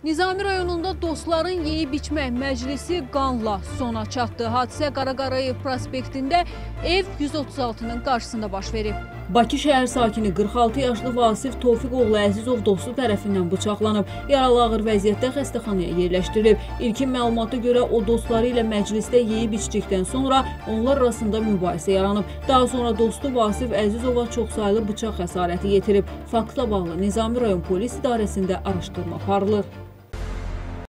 Nizami rayonunda dostların yeyib içmək məclisi qanla sona çatdı. Hadisə Qaraqarayev prospektində ev 136-nın qarşısında baş verib. Bakı şəhər sakini 46 yaşlı Vasif Tofiq oğlu Əzizov dostu tərəfindən bıçaqlanıb. Yaralı ağır vəziyyətdə xəstəxanaya yerləşdirilib. İlkin məlumata görə o dostları ilə məclisdə yeyib içdikdən sonra onlar arasında mübahisə yaranıb. Daha sonra dostu Vasif Əzizova çoxsaylı bıçaq xəsarəti yetirib. Faktla bağlı Nizami rayon polis idarəsində araşdırma aparılır.